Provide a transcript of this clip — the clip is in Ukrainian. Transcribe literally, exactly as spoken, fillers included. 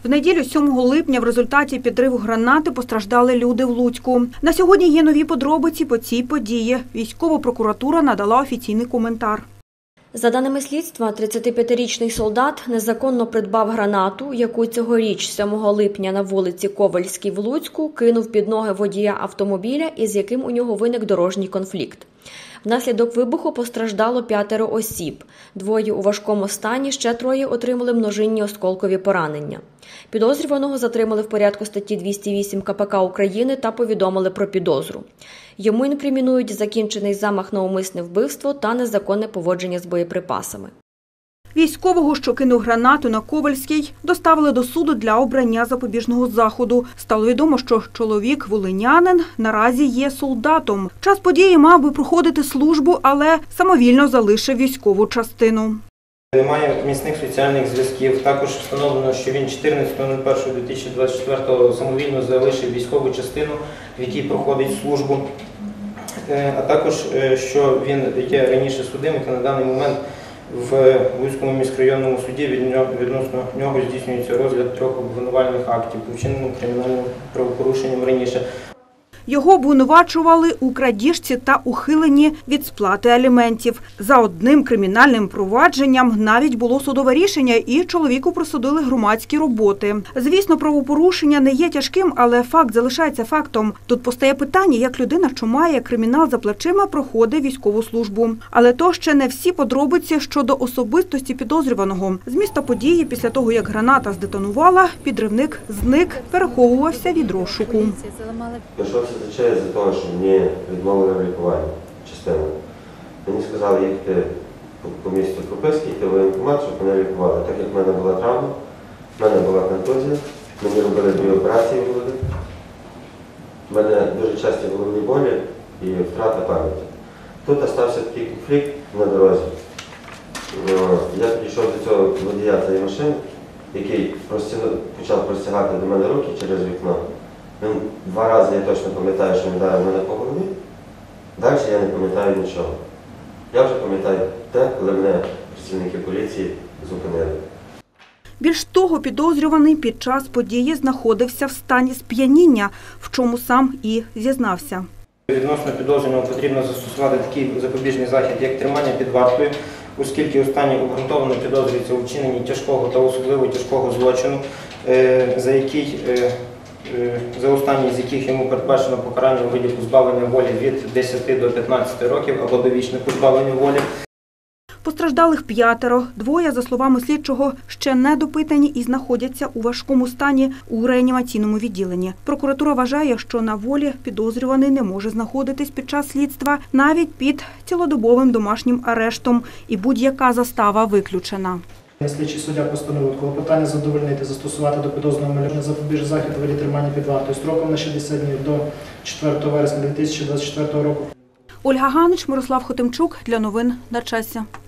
В неділю сьомого липня в результаті підриву гранати постраждали люди в Луцьку. На сьогодні є нові подробиці по цій події. Військова прокуратура надала офіційний коментар. За даними слідства, тридцятип'ятирічний солдат незаконно придбав гранату, яку цьогоріч сьомого липня на вулиці Ковальській в Луцьку кинув під ноги водія автомобіля, із яким у нього виник дорожній конфлікт. Внаслідок вибуху постраждало п'ятеро осіб. Двоє у важкому стані, ще троє отримали множинні осколкові поранення. Підозрюваного затримали в порядку статті двісті вісім ка пе ка України та повідомили про підозру. Йому інкримінують закінчений замах на умисне вбивство та незаконне поводження з боєприпасами. Військового, що кинув гранату на Ковальській, доставили до суду для обрання запобіжного заходу. Стало відомо, що чоловік волинянин наразі є солдатом. Час події мав би проходити службу, але самовільно залишив військову частину. Немає міцних соціальних зв'язків. Також встановлено, що він чотирнадцятого першого дві тисячі двадцять четвертого самовільно залишив військову частину, в якій проходить службу. А також, що він є раніше судимий та на даний момент в Луцькому міськрайонному суді відносно нього здійснюється розгляд трьох обвинувальних актів, вчиненим кримінальним правопорушенням раніше. Його обвинувачували у крадіжці та ухиленні від сплати аліментів. За одним кримінальним провадженням навіть було судове рішення і чоловіку присудили громадські роботи. Звісно, правопорушення не є тяжким, але факт залишається фактом. Тут постає питання, як людина, що має кримінал за плечима, проходить військову службу. Але то ще не всі подробиці щодо особистості підозрюваного. З місця події, після того, як граната здетонувала, підривник зник, переховувався від розшуку. Зазвичай за того, що мені відмовили в лікуванні частину. Мені сказали їхати по місцю прописки, йти в воєнкомат, щоб мене лікували. Так як в мене була травма, в мене була контузія, мені робили дві операції в голові. В мене дуже часті головні болі і втрата пам'яті. Тут стався такий конфлікт на дорозі. Я підійшов до цього водія цієї машини, який почав простягати до мене руки через вікно. Він два рази, я точно пам'ятаю, що він вдарив мене по голові. Далі я не пам'ятаю нічого. Я вже пам'ятаю те, коли мене працівники поліції зупинили. Більш того, підозрюваний під час події знаходився в стані сп'яніння, в чому сам і зізнався. Відносно підозрюваного потрібно застосувати такий запобіжний захід, як тримання під вартою, оскільки останній обґрунтовано підозрюється у вчиненні тяжкого та особливо тяжкого злочину, за який за останній з яких йому передбачено покарання у виді позбавлення волі від десяти до п'ятнадцяти років або довічне позбавлення волі. Постраждалих п'ятеро. Двоє, за словами слідчого, ще не допитані і знаходяться у важкому стані у реанімаційному відділенні. Прокуратура вважає, що на волі підозрюваний не може знаходитись під час слідства навіть під цілодобовим домашнім арештом, і будь-яка застава виключена. Слідчий суддя постановив клопотання задовольнити, застосувати до підозрюваного запобіжний захід у виді тримання під вартою строком на шістдесят днів до четвертого вересня дві тисячі двадцять четвертого року. Ольга Ганич, Мирослав Хотимчук для новин на часі.